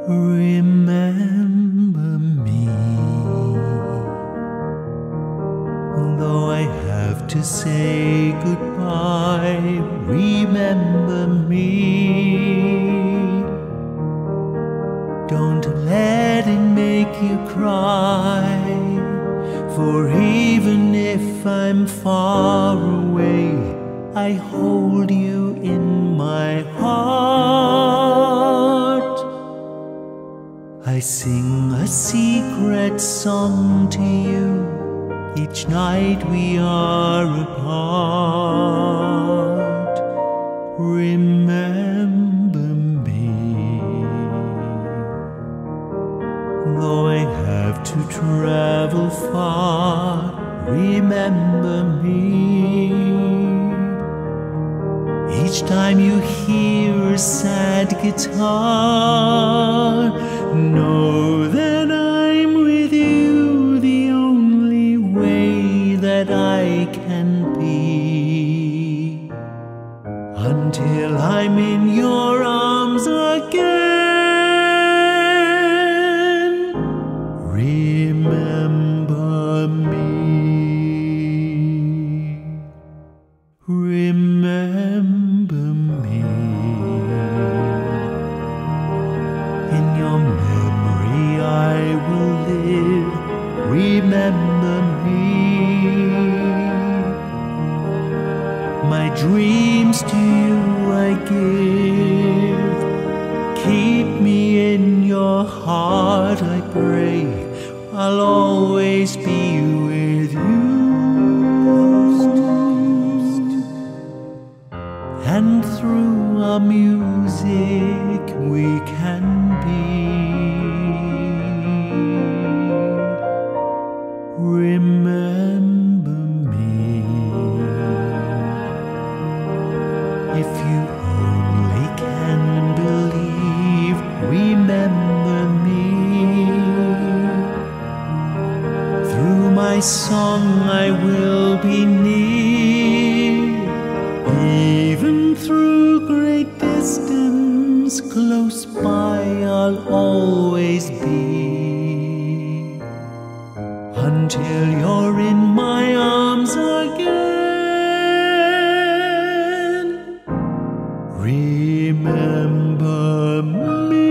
Remember me, though I have to say goodbye. Remember me, don't let it make you cry, for even if I'm far away, I hold you in my heart. I sing a secret song to you each night we are apart. Remember me, though I have to travel far. Remember me, each time you hear a sad guitar, know that I'm with you the only way that I can be, until I'm in your arms again. Remember me. Remember me. In your memory I will live. Remember me. My dreams to you I give. Keep me in your heart, I pray. I'll always be with you. And through our music we can be. Remember me. If you only can believe, remember me. Through my song I will be near, even through great distance, close by I'll always be, until you're in my arms again. Remember me.